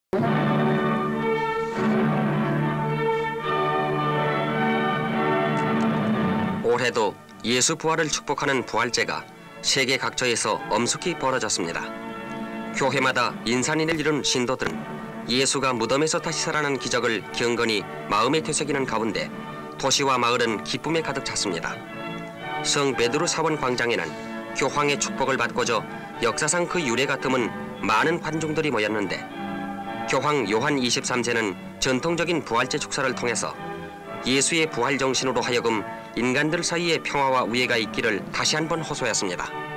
올해도 예수 부활을 축복하는 부활제가 세계 각처에서 엄숙히 벌어졌습니다. 교회마다 인산인을 이룬 신도들은 예수가 무덤에서 다시 살아난 기적을 경건히 마음에 되새기는 가운데 도시와 마을은 기쁨에 가득 찼습니다. 성 베드로 사원 광장에는 교황의 축복을 받고자 역사상 그 유래가 드문 많은 관중들이 모였는데, 교황 요한 23세는 전통적인 부활제 축사를 통해서 예수의 부활 정신으로 하여금 인간들 사이에 평화와 우애가 있기를 다시 한번 호소했습니다.